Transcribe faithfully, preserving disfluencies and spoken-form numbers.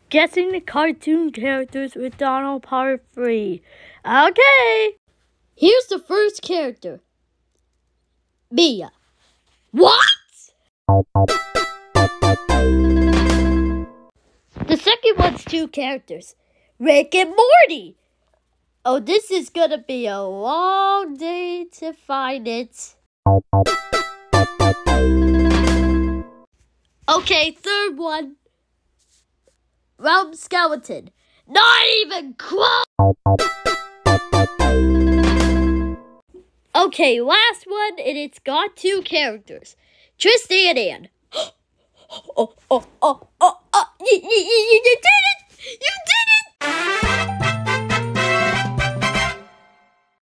Guessing the cartoon characters with Donald Part three. Okay. Here's the first character. Mia. What? The second one's two characters. Rick and Morty. Oh, this is gonna be a long day to find it. Okay, third one. Realm Skeleton. Not even close! Okay, last one, and it's got two characters. Tristan and Ann. oh, oh, oh, oh, oh, you, you, you, you did it! You did it!